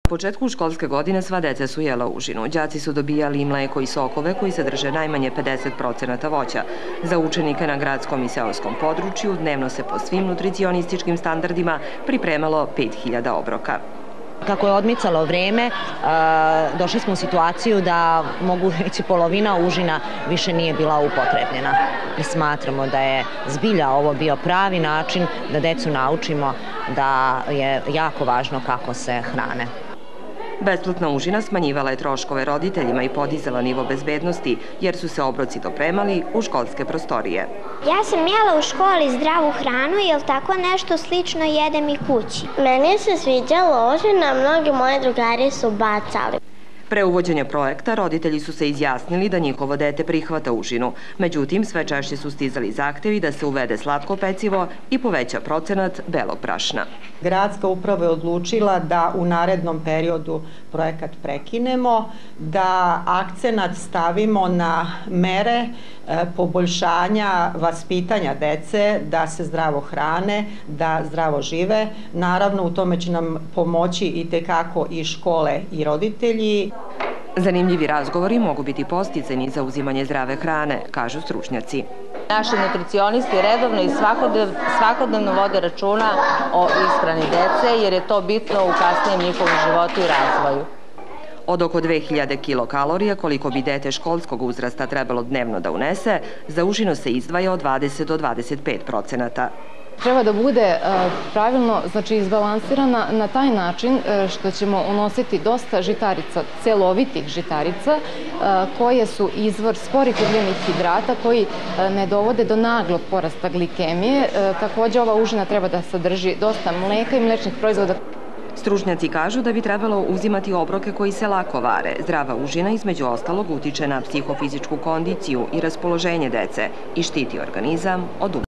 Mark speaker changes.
Speaker 1: U početku školske godine sva deca su jela užinu. Đaci su dobijali i mleko i sokove koji sadrže najmanje 50% voća. Za učenike na gradskom i seoskom području dnevno se po svim nutricionističkim standardima pripremalo 5000 obroka.
Speaker 2: Kako je odmicalo vreme, došli smo u situaciju da, mogu reći, polovina užina više nije bila upotrebljena. I smatramo da je zbilja ovo bio pravi način da decu naučimo da je jako važno kako se hrane.
Speaker 1: Besplatna užina smanjivala je troškove roditeljima i podizala nivo bezbednosti, jer su se obroci dopremali u školske prostorije.
Speaker 3: Ja sam jela u školi zdravu hranu, jer tako nešto slično jedem i kući.
Speaker 4: Meni se sviđala užina, mnogi moji drugari su bacali.
Speaker 1: Pre uvođenja projekta roditelji su se izjasnili da njihovo dete prihvata užinu. Međutim, sve češće su stizali zahtevi da se uvede slatko pecivo i poveća procenat belog brašna.
Speaker 5: Gradska uprava je odlučila da u narednom periodu projekat prekinemo, da akcenat stavimo na mere poboljšanja vaspitanja dece, da se zdravo hrane, da zdravo žive. Naravno, u tome će nam pomoći i tekako i škole i roditelji.
Speaker 1: Zanimljivi razgovori mogu biti podsticajni za uzimanje zdrave hrane, kažu stručnjaci.
Speaker 6: Naši nutricionisti redovno i svakodnevno vode računa o ishrani dece, jer je to bitno u kasnijem njihovom životu i razvoju.
Speaker 1: Od oko 2000 kilokalorija, koliko bi dete školskog uzrasta trebalo dnevno da unese, za užinu se izdvaja od 20 do 25%.
Speaker 7: Treba da bude pravilno, znači izbalansirana na taj način što ćemo unositi dosta žitarica, celovitih žitarica, koje su izvor sporih ugljenih hidrata koji ne dovode do naglog porasta glikemije. Takođe, ova užina treba da sadrži dosta mleka i mlečnih proizvoda.
Speaker 1: Stručnjaci kažu da bi trebalo uzimati obroke koji se lako vare. Zdrava užina između ostalog utiče na psihofizičku kondiciju i raspoloženje dece i štiti organizam od